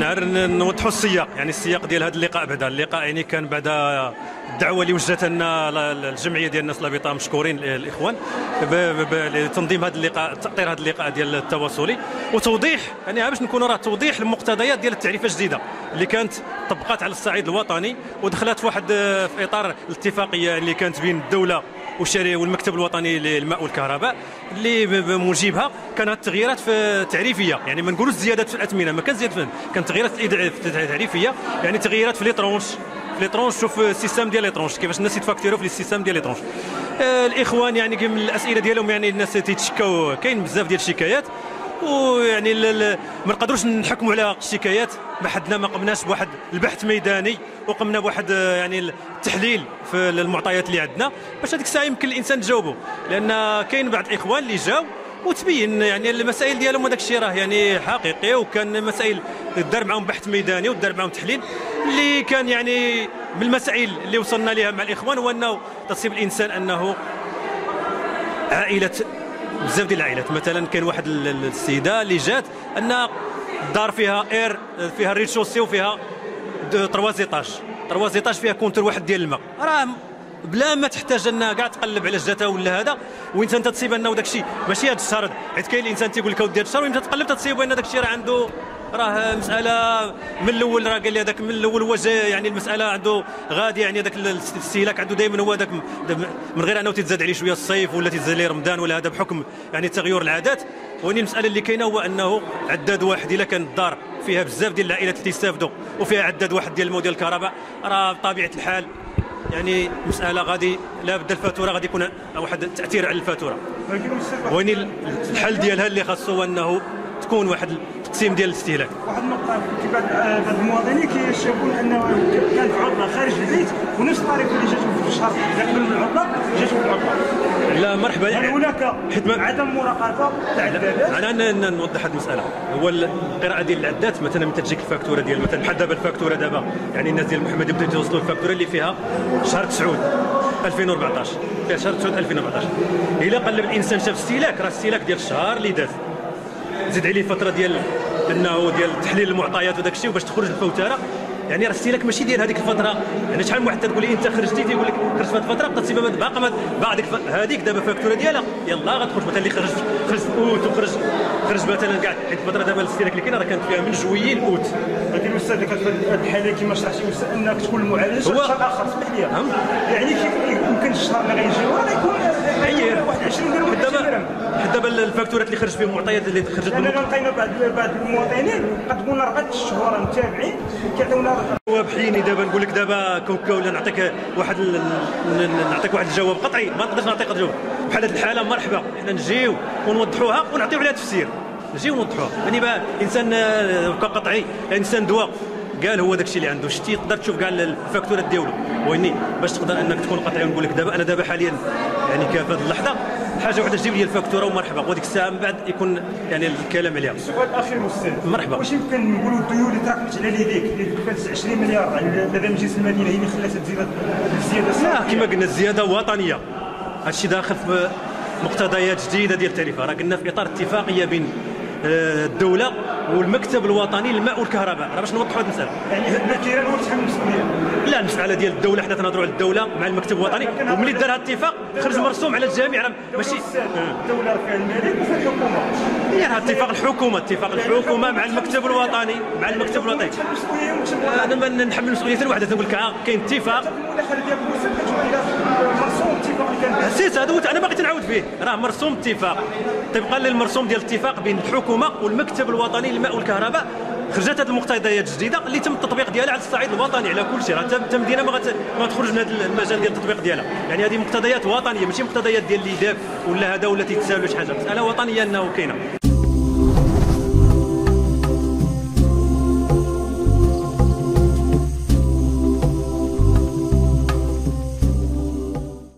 نهار نوضحوا السياق، يعني السياق ديال هذا اللقاء. بعد اللقاء يعني كان بعد الدعوه اللي وجهت لنا الجمعيه ديال الناس الابيضاء، مشكورين الاخوان لتنظيم هذا اللقاء، تاطير هذا اللقاء ديال التواصلي وتوضيح، يعني باش نكونوا توضيح المقتضيات ديال التعريفه الجديده اللي كانت طبقات على الصعيد الوطني ودخلت في واحد في اطار الاتفاقيه اللي كانت بين الدوله والمكتب الوطني للماء والكهرباء، اللي بموجبها كانت تغييرات في تعريفيه، يعني ما نقولوش زيادات في الاثمنه، ما كان زيادات، كانت تغييرات تعريفيه، يعني تغييرات في لي طرونش. شوف السيستم ديال لي طرونش كيفاش الناس يتفاكتوروا في السيستم ديال لي طرونش. الاخوان يعني من الاسئله ديالهم يعني الناس تيتشكاو، كاين بزاف ديال الشكايات، ويعني ما نقدروش نحكموا على الشكايات، ما حدنا ما قمناش بواحد البحث ميداني وقمنا بواحد يعني التحليل في المعطيات اللي عندنا باش هذيك الساعه يمكن الانسان تجاوبه، لان كاين بعض الاخوان اللي جاوا وتبين يعني المسائل ديالهم، هذاك الشيء راه يعني حقيقي، وكان مسائل دار معهم بحث ميداني ودار معهم تحليل اللي كان يعني من المسائل اللي وصلنا لها مع الاخوان هو انه تصيب الانسان انه عائله، بزاف ديال العائلات مثلا كان واحد السيده اللي جات ان الدار فيها فيها الريد شوسي وفيها 3 زيطاج فيها كونتر واحد ديال الماء، راه بلا ما تحتاج انها كاع تقلب على جدتها ولا هذا، وانت تصيب انه داك الشيء ماشي هذا الشهر، حيت كاين الانسان تيقول لك اودي هذا الشهر وانت تقلب تصيب ان داك الشيء راه عنده، راه مساله من الاول، راه قال لي هذاك من الاول هو يعني المساله عنده غادي، يعني هذاك الاستهلاك عنده دائما هو هذاك من غير انه تتزاد عليه شويه الصيف ولا تتزاد عليه رمضان ولا هذا بحكم يعني تغير العادات. واني المساله اللي كاينه هو انه عداد واحد الا كان الدار فيها بزاف ديال العائلات اللي تستافدوا وفيها عداد واحد ديال الماء وديال الكهرباء، راه بطبيعه الحال يعني مساله غادي لا بد الفاتوره غادي يكون واحد التاثير على الفاتوره. واني الحل ديالها اللي خاصو هو انه تكون واحد التقسيم ديال الاستهلاك. واحد النقطه، بعض المواطنين كيشوفون انه كان في عطله خارج البيت ونفس الطريقه اللي جاتو في الشهر قبل العطله جاتو في العطله. لا مرحبا، يعني هناك عدم مراقبه تاع العدادات. انا نوضح هذه المساله. هو القراءه ديال العدات مثلا متى تجيك الفاكتوره ديال مثلا بحال دابا الفاكتوره دابا، يعني الناس ديال محمد يبداو يتوصلوا الفاكتوره اللي فيها شهر 9 2014، فيها شهر 9 2014. الا قلب الانسان شاف الاستهلاك، راه الاستهلاك ديال الشهر اللي داز زيد عليه فتره ديال انه ديال تحليل المعطيات وداك الشيء وباش تخرج الفوتره، يعني راه الاستهلاك ماشي ديال هذيك الفتره، يعني شحال من واحد تقول لي انت خرجتي تيقول لك خرجت في هذه الفتره بقات تسيب باقا بعد هذيك دابا فاكتوره ديالها يلاه غتخرج مثلا اللي خرج في اوت وخرج مثلا كاع، حيت الفتره دابا الاستهلاك اللي كاين راه كانت فيها من جويي لاوت. لكن الاستاذ في هذه الحاله كما شرحتي انك تكون المعالجه شهر اخر، اسمح لي يعني يمكن الشهر اللي غيجي راه يكون غير واحد 20 درهم. حيت دابا الفاكتورات اللي خرجت فيهم المعطيات اللي خرجت انا لقينا بعض المواطنين قد قلنا راه الشهور متابعين كيعطيونا بحيني. دابا نقول لك دابا كوكا ولا نعطيك واحد الجواب قطعي، ما نقدرش نعطيك جواب بحال هذه الحاله. مرحبا، حنا نجيو ونوضحوها ونعطيو عليها تفسير، نجيو ونوضحوها. يعني الانسان بقى قطعي، الانسان دواء قال هو داك الشيء اللي عنده شتي، تقدر تشوف كاع الفاكتورات ديالو، ويني باش تقدر انك تكون قطعي. ونقول لك دابا انا حاليا يعني في هذه اللحظه حاجه وحده تجيب لي الفاكتوره ومرحبا، وديك الساعه من بعد يكون يعني الكلام عليها. السؤال الاخير استاذ، مرحبا، واش يمكن نقولوا الديون اللي تراكمت على اليديك اللي كانت 20 مليار لدى مجلس المدينه هي اللي خلات الزياده؟ لا كما قلنا الزياده وطنيه، هادشي داخل في مقتضيات جديده ديال التعريفه، راه قلنا في اطار اتفاقيه بين الدوله والمكتب الوطني للماء والكهرباء، راه باش نوضحوا هذه المساله. يعني الكيران هو اللي تحمل المسؤوليه؟ لا، المساله ديال الدوله، حنا تنهضروا على الدوله مع المكتب الوطني، وملي دار هذا الاتفاق خرج مرسوم على الجميع، راه ماشي الدوله فيها الملك وفيها الحكومه. هي راه اتفاق الحكومه مع المكتب الوطني، انا ما نحمل المسؤوليه حتى وحده، نقول لك كاين اتفاق. حسيت هذا انا باغي تنعاود فيه، راه مرسوم اتفاق طبقا للمرسوم ديال الاتفاق بين الحكومه والمكتب الوطني للماء والكهرباء. خرجت هذه المقتضيات الجديده اللي تم التطبيق ديالها على الصعيد الوطني على كل شيء، راه حتى المدينه ما تخرج من هذا المجال ديال التطبيق ديالها، يعني هذه مقتضيات وطنيه ماشي مقتضيات ديال اللي داب ولا هذا ولا تيتساهل شي حاجه، مساله وطنيه انه كاينه.